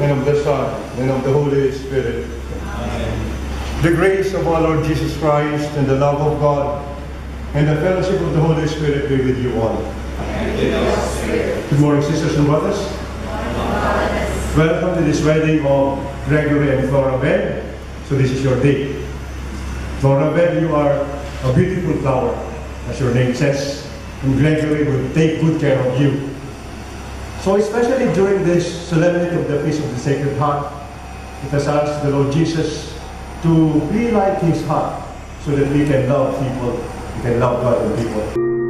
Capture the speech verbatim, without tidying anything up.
and of the Son, and of the Holy Spirit. Amen. The grace of our Lord Jesus Christ, and the love of God, and the fellowship of the Holy Spirit be with you all. And with your spirit. Good morning, sisters and brothers. Welcome to this wedding of Gregory and Florabelle. So this is your day. Florabelle, you are a beautiful flower, as your name says, and Gregory will take good care of you. So especially during this solemnity of the Feast of the Sacred Heart, let us ask the Lord Jesus to relight His heart so that we can love people, we can love God and people.